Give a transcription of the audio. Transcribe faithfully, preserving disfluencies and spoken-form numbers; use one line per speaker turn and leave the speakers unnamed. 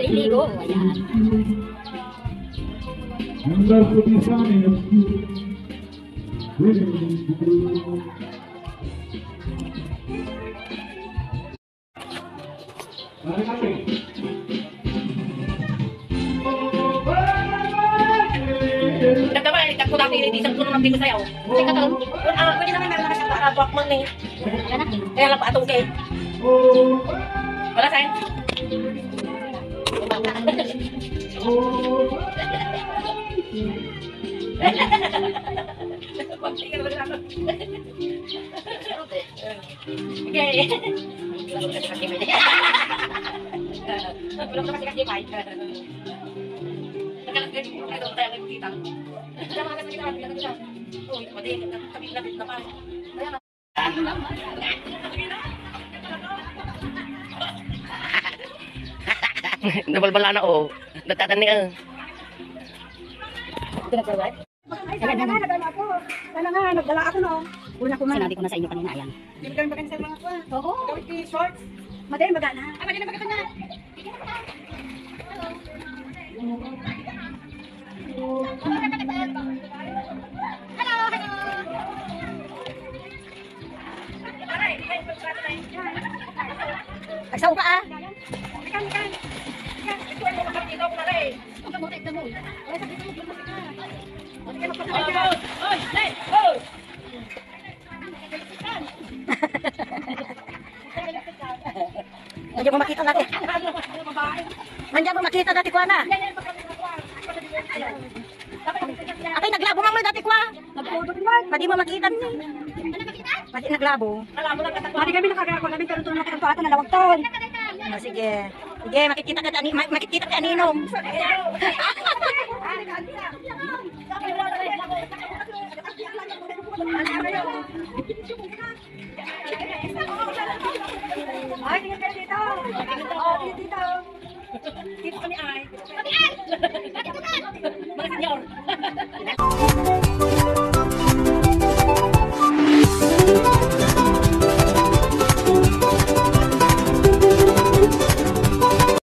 maliligo. Ayan.
Nagdama, ikat ko natin yung isang puno ng tingko sa'yo.
Hindi ka to.
Ah, pwede naman meron na kasi nakabakman eh. Kaya lang pa atong kay. Wala sa'yo. Okay. Belum kasih kasih aja. Belum kasih kasih baik. Kalau dia itu saya lagi kita. Jangan kasih kita kita kita. Oh, itu dia kami lapit na pa. Nabalbala na oh. Natatani ah.
Pinagkawad?
Ay, sana nga, nagdala ako. Sana nga, nagdala ako no. Una ko man.
Sinabi ko na sa inyo kanina, ayan.
Hindi mo kami sa mga kuha.
Oo.
Gawit ni shorts. Madali magana.
Ah, madali magana. Hello, hello. Agsaw ka ah.
Ikan, ikan. Ikan, ito ay mga kapatid ako na rin.
Huwag ka mo, take the mood.
Ay, sabi ko, lumasi ka. Hindi ka
Oh,
magpapalagay.
oh, oh, hey, oh.
Nandiyan mo makita natin. Nandiyan mo makita dati kwa na. Atay naglabo man mo dati kwa. Pwede mo makita ni. Pwede naglabo.
Pati kami nakagako namin karon tulong nakita ato na lawag taon.
Oh, sige. Sige, makikita ka ani makikita ka aninom.
Ay, tingnan kayo dito. Oh, dito.
Dito kami ay. Mga senyor.